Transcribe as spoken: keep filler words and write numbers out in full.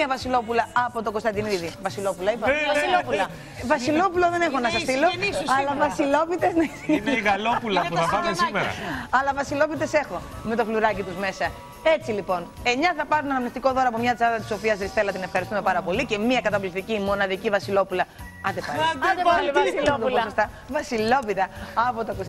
μία Βασιλόπουλα από το Κωνσταντινίδη. Βασιλόπουλα είπα. Βασιλόπουλα. Βασιλόπουλο δεν έχω να σας στείλω. Αλλά βασιλόπιτες. Είναι η γαλόπουλα που θα πάμε σήμερα. Αλλά βασιλόπιτες έχω με το φλουράκι τους μέσα. Έτσι λοιπόν, εννιά θα πάρουν αναμνηστικό δώρο από μια τσάντα της Σοφίας Ριστέλλα, την ευχαριστούμε πάρα πολύ. Και μια καταπληκτική μοναδική Βασιλόπουλα. Άντε πάλι. Άντε πάλι Βασιλόπουλα. Βασιλόπιτα από το